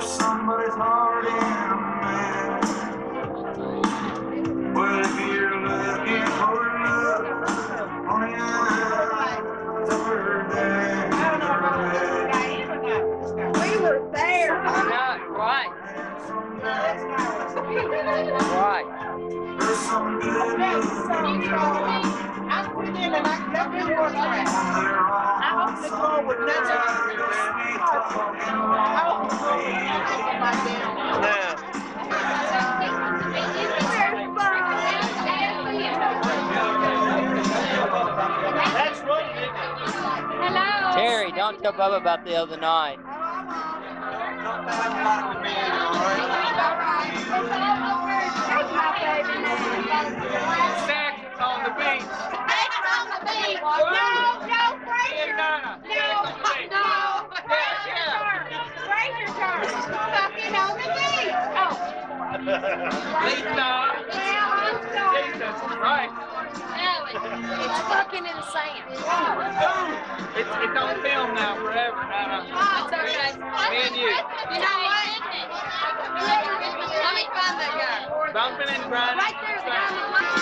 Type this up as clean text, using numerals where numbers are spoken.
somebody's heart in a mess. Well, if you're looking for love on the eyes of her dad, We were there. Right. Right. there's some good news. I put it in and I never was right. I hope the car would never. I hope the car would never get my damn. That's right. Hello. Terry, don't tell Bubba about the other night. Sex on the beach. No, Frayser. No. Frayser turn. Fucking on the beach. Oh. Lisa. Well, I'm sorry. Jesus Christ. It's fucking insane. It's on film now forever. It's okay. Me and you. You know what? Let me find that guy. Bumping and grinding. Right there, the guy that